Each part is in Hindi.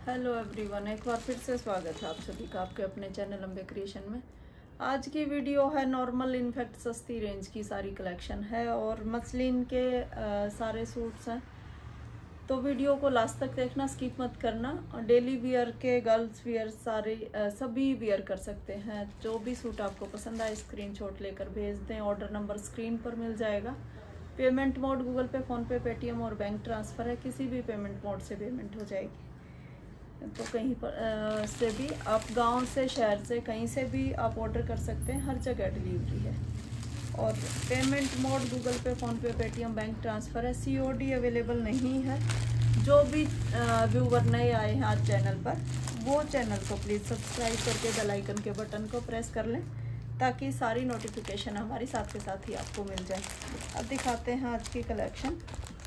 हेलो एवरीवन, एक बार फिर से स्वागत है आप सभी का आपके अपने चैनल अम्बे क्रिएशन में। आज की वीडियो है नॉर्मल इनफैक्ट सस्ती रेंज की सारी कलेक्शन है और मसलिन के सारे सूट्स हैं। तो वीडियो को लास्ट तक देखना, स्किप मत करना। और डेली वियर के, गर्ल्स वियर, सारे सभी वियर कर सकते हैं। जो भी सूट आपको पसंद आए स्क्रीनशॉट लेकर भेज दें। ऑर्डर नंबर स्क्रीन पर मिल जाएगा। Payment mode Google Pay, PhonePe, Paytm और बैंक ट्रांसफ़र है। किसी भी पेमेंट मोड से पेमेंट हो जाएगी। तो कहीं पर से भी आप, गांव से, शहर से, कहीं से भी आप ऑर्डर कर सकते हैं। हर जगह डिलीवरी है। और payment mode Google Pay, PhonePe, Paytm, bank transfer है। सीओडी अवेलेबल नहीं है। जो भी व्यूवर नए आए हैं आज चैनल पर, वो चैनल को प्लीज़ सब्सक्राइब करके बेल आइकन के बटन को प्रेस कर लें ताकि सारी नोटिफिकेशन हमारी साथ के साथ ही आपको मिल जाए। अब दिखाते हैं आज की कलेक्शन।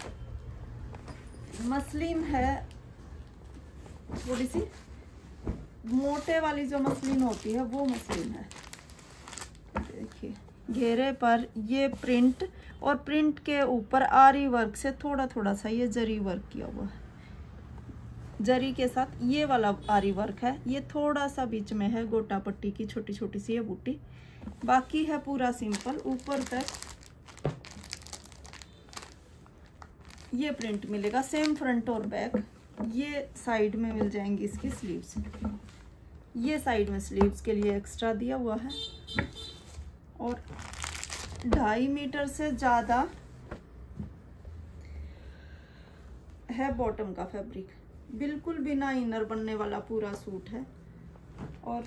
मसलिन है, थोड़ी सी मोटे वाली जो मसलिन होती है वो मसलिन है। देखिए घेरे पर ये प्रिंट, और प्रिंट के ऊपर आरी वर्क से थोड़ा थोड़ा सा ये जरी वर्क किया हुआ है। जरी के साथ ये वाला आरी वर्क है। ये थोड़ा सा बीच में है गोटा पट्टी की छोटी छोटी सी ये बूटी। बाकी है पूरा सिंपल। ऊपर तक ये प्रिंट मिलेगा, सेम फ्रंट और बैक। ये साइड में मिल जाएंगी इसकी स्लीव्स। ये साइड में स्लीव्स के लिए एक्स्ट्रा दिया हुआ है। और 2.5 मीटर से ज़्यादा है बॉटम का फैब्रिक। बिल्कुल बिना इनर बनने वाला पूरा सूट है। और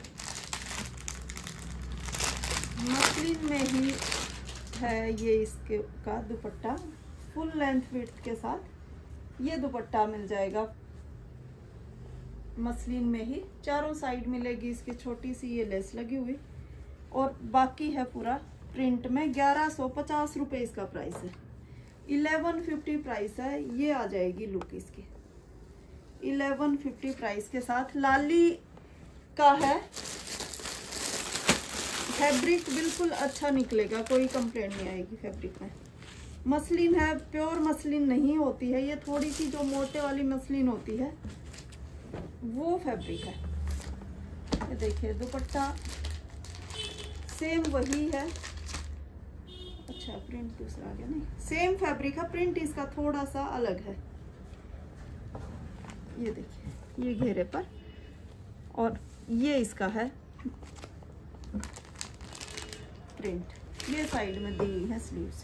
मसलिन में ही है ये इसके का दुपट्टा। फुल लेंथ विड्थ के साथ ये दुपट्टा मिल जाएगा मसलिन में ही। चारों साइड मिलेगी इसकी छोटी सी ये लेस लगी हुई। और बाकी है पूरा प्रिंट में। 1150 रुपये इसका प्राइस है। 1150 प्राइस है। ये आ जाएगी लुक इसकी 1150 प्राइस के साथ। लाली का है फैब्रिक, बिल्कुल अच्छा निकलेगा, कोई कंप्लेंट नहीं आएगी फैब्रिक में। मसलिन है, प्योर मसलिन नहीं होती है ये। थोड़ी सी जो मोटे वाली मसलिन होती है वो फैब्रिक है। ये देखिए दुपट्टा सेम वही है। अच्छा प्रिंट दूसरा आ गया, नहीं सेम फैब्रिक है, प्रिंट इसका थोड़ा सा अलग है। ये देखिए ये घेरे पर, और ये इसका है प्रिंट। ये साइड में दी हुई है स्लीव्स।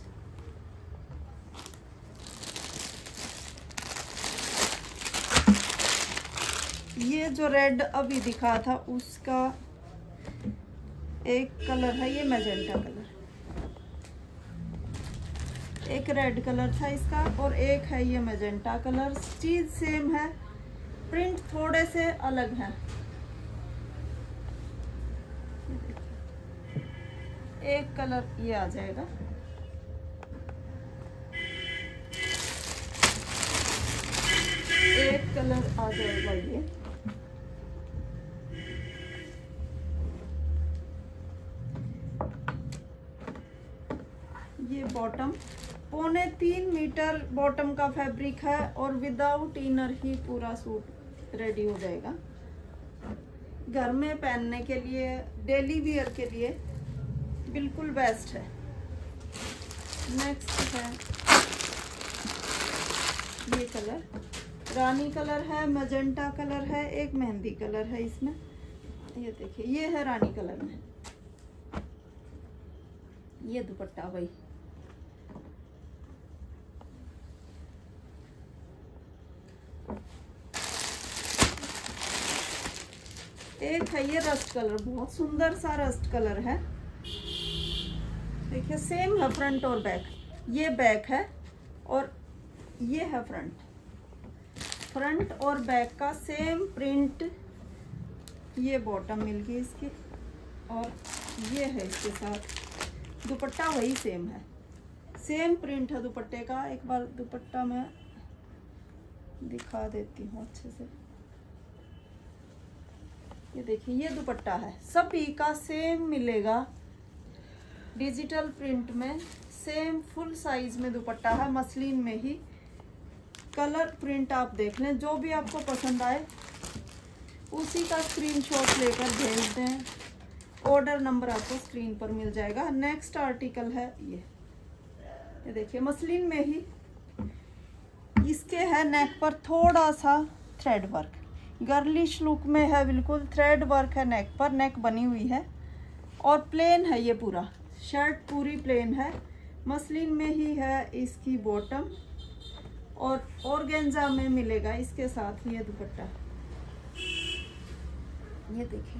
ये जो रेड अभी दिखा था उसका एक कलर है, ये मैजेंटा कलर। एक रेड कलर था इसका और एक है ये मैजेंटा कलर। चीज सेम है, प्रिंट थोड़े से अलग है। एक कलर ये आ जाएगा। एक कलर आ जाएगा ये बॉटम 2.25 मीटर बॉटम का फैब्रिक है। और विदाउट इनर ही पूरा सूट रेडी हो जाएगा। घर में पहनने के लिए, डेली वियर के लिए बिल्कुल बेस्ट है। नेक्स्ट है ये कलर, रानी कलर है, मैजेंटा कलर है, एक मेहंदी कलर है इसमें। ये देखिए ये है रानी कलर में। ये दुपट्टा वही। एक है ये रस्ट कलर, बहुत सुंदर सा रस्ट कलर है। देखिए सेम है फ्रंट और बैक। ये बैक है और ये है फ्रंट। फ्रंट और बैक का सेम प्रिंट। ये बॉटम मिल गई इसकी। और ये है इसके साथ दुपट्टा वही सेम है। सेम प्रिंट है दुपट्टे का। एक बार दुपट्टा मैं दिखा देती हूँ अच्छे से। ये देखिए ये दुपट्टा है, सभी का सेम मिलेगा। डिजिटल प्रिंट में सेम फुल साइज में दुपट्टा है, मसलिन में ही। कलर प्रिंट आप देख लें, जो भी आपको पसंद आए उसी का स्क्रीनशॉट लेकर भेज दें। ऑर्डर नंबर आपको स्क्रीन पर मिल जाएगा। नेक्स्ट आर्टिकल है ये देखिए, मसलिन में ही इसके है नेक पर थोड़ा सा थ्रेड वर्क, गर्लिश लुक में है, बिल्कुल थ्रेड वर्क है नेक पर, नेक बनी हुई है और प्लेन है ये पूरा, शर्ट पूरी प्लेन है। मसलिन में ही है इसकी बॉटम और ऑर्गेन्जा में मिलेगा इसके साथ ये दुपट्टा। ये देखिए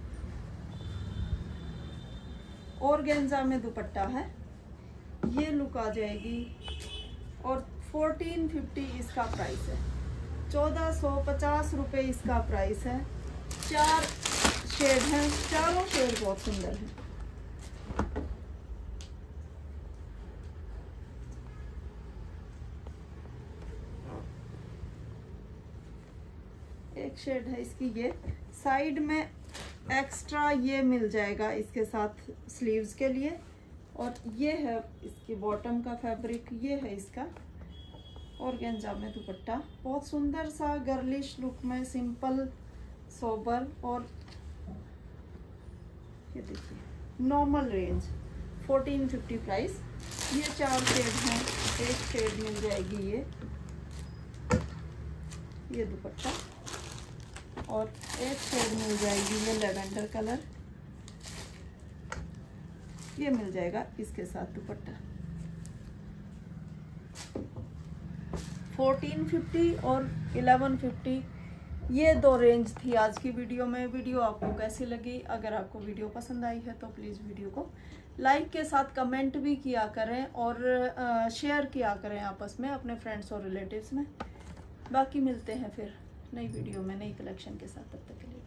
ऑर्गेन्जा में दुपट्टा है, ये लुक आ जाएगी और 1450 इसका प्राइस है। 1450 रुपये इसका प्राइस है। 4 शेड हैं, चारों शेड बहुत सुंदर हैं। एक शेड है इसकी, ये साइड में एक्स्ट्रा ये मिल जाएगा इसके साथ स्लीव्स के लिए। और ये है इसकी बॉटम का फैब्रिक, ये है इसका ऑर्गेन्जा में दुपट्टा। बहुत सुंदर सा गर्लिश लुक में, सिंपल सोबर। और ये देखिए नॉर्मल रेंज 1450 प्राइस। ये 4 शेड हैं, एक शेड मिल जाएगी ये दुपट्टा और एक शेड मिल जाएगी ये लेवेंडर कलर, ये मिल जाएगा इसके साथ दुपट्टा। 1450 और 1150 ये 2 रेंज थी आज की वीडियो में। वीडियो आपको कैसी लगी? अगर आपको वीडियो पसंद आई है तो प्लीज़ वीडियो को लाइक के साथ कमेंट भी किया करें और शेयर किया करें आपस में अपने फ्रेंड्स और रिलेटिव्स में। बाकी मिलते हैं फिर नई वीडियो में नई कलेक्शन के साथ, तब तक के लिए।